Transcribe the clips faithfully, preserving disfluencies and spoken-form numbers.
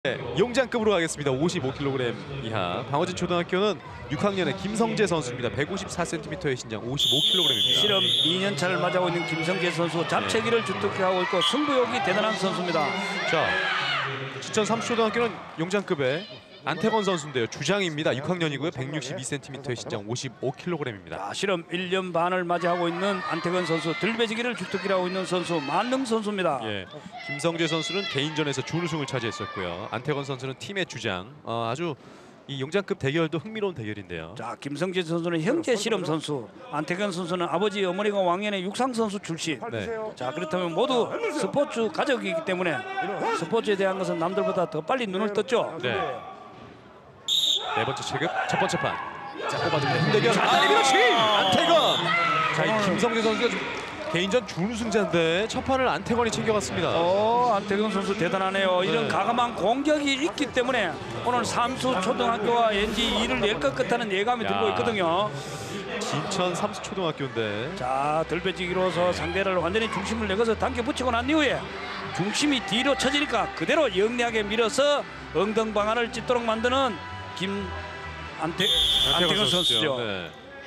네, 용장급으로 가겠습니다. 오십오 킬로그램 이하. 방어진 초등학교는 육 학년의 김성재 선수입니다. 백오십사 센티미터의 신장, 오십오 킬로그램입니다. 실험 이 년 차를 맞이하고 있는 김성재 선수, 잡채기를 주특기하고 있고 승부욕이 대단한 선수입니다. 자, 지천 삼수초등학교는 용장급의 안태건 선수인데요. 주장입니다. 육 학년이고요. 백육십이 센티미터의 신장, 오십오 킬로그램입니다. 자, 실험 일 년 반을 맞이하고 있는 안태건 선수, 들배지기를 주특기라고 있는 선수, 만능 선수입니다. 예, 김성재 선수는 개인전에서 준우승을 차지했었고요. 안태건 선수는 팀의 주장. 어, 아주 이 용장급 대결도 흥미로운 대결인데요. 자, 김성재 선수는 형제 실험 선수, 안태건 선수는 아버지 어머니가 왕년의 육상 선수 출신. 네. 자, 그렇다면 모두 스포츠 가족이기 때문에 스포츠에 대한 것은 남들보다 더 빨리 눈을 떴죠. 네. 네 번째 체급, 첫 번째 판. 자, 뽑아줍니다. 힘대결. 아, 밀어치! 안태건! 자, 이 김성재 선수가 좀 개인전 준우승자인데 첫 판을 안태건이 챙겨갔습니다. 어, 안태건 선수 대단하네요. 이런 네. 가감한 공격이 있기 때문에 오늘 삼수 초등학교와 엔지 이를 낼 것 같다는 예감이 야. 들고 있거든요. 진천 삼수초등학교인데. 자, 들배지기로서 상대를 완전히 중심을 내거서 당겨 붙이고 난 이후에 중심이 뒤로 쳐지니까 그대로 영리하게 밀어서 엉덩방아를 찢도록 만드는 김 안태, 안태건 선수죠. 네.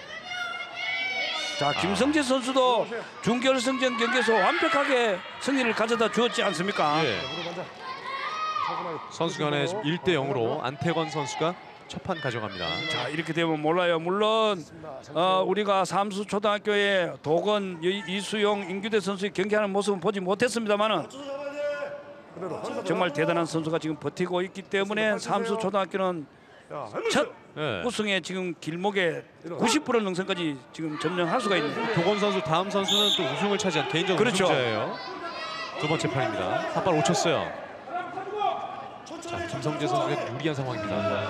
자, 김성재 선수도 준결승전 경기에서 완벽하게 승리를 가져다 주었지 않습니까? 예. 선수 간에 일 대 영으로 안태건 선수가 첫 판 가져갑니다. 자, 이렇게 되면 몰라요. 물론 어, 우리가 삼수 초등학교의 도건, 이- 이수용, 임규대 선수의 경기하는 모습은 보지 못했습니다만은 정말 대단한 선수가 지금 버티고 있기 때문에 삼수 초등학교는 첫 네. 우승에 지금 길목에 구십 퍼센트 능선까지 지금 점령할 수가 있네요. 도건 선수 다음 선수는 또 우승을 차지한 개인전 그렇죠. 우승자예요. 두 번째 판입니다. 한 발 놓쳤어요. 자, 김성재 선수가 유리한 상황입니다.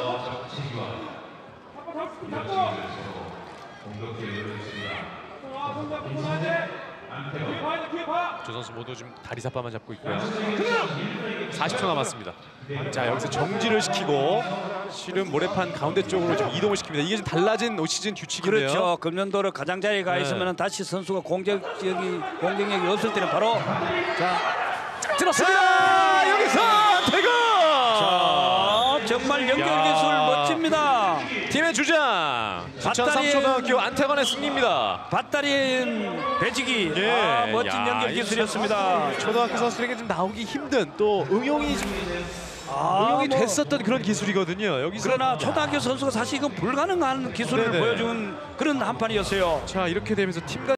두 선수 모두 지금 다리 삿바만 잡고 있고요. 사십 초 남았습니다. 자, 여기서 정지를 시키고 실은 모래판 가운데 쪽으로 좀 이동을 시킵니다. 이게 좀 달라진 올 시즌 규칙인데요. 그렇죠. 금년도를 가장자리에 가 네. 있으면 다시 선수가 공격력이 공격력이 없을 때는 바로 자, 쫙 들었습니다. 여기서 안태건. 자, 정말 연결 야. 기술 멋집니다. 팀의 주장 지천 밧다리- 삼초등학교 안태건의 승리입니다. 밧다리엔 배지기. 예. 아, 멋진 야, 연결 기술이었습니다. 초등학교 선수들에게 좀 나오기 힘든 또 응용이 좀 아, 응용이 뭐, 됐었던 그런 기술이거든요. 여기서 그러나 야. 초등학교 선수가 사실 이건 불가능한 기술을 네네. 보여준 그런 한 판이었어요. 자, 이렇게 되면서 팀 간